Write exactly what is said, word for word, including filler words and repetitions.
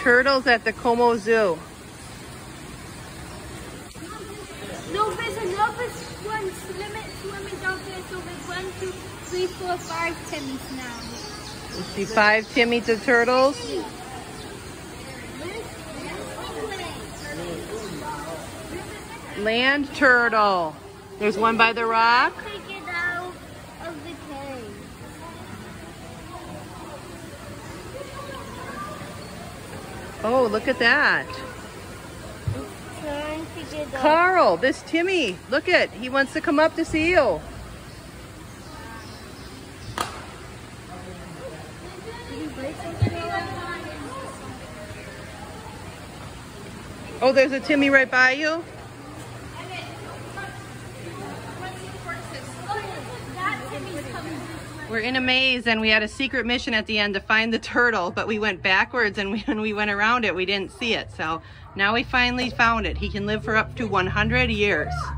turtles at the Como Zoo. No, there's another one swimming, swimming down there, so there's one, two, three, four, five Timmys now. You see five Timmy the turtles? Land turtle. There's one by the rock. Take it out of the cave. Oh, look at that. Trying to get out. Carl, this Timmy, look at, he wants to come up to see you. Oh, there's a Timmy right by you? We're in a maze and we had a secret mission at the end to find the turtle, but we went backwards and we, when we went around it, we didn't see it. So now we finally found it. He can live for up to one hundred years.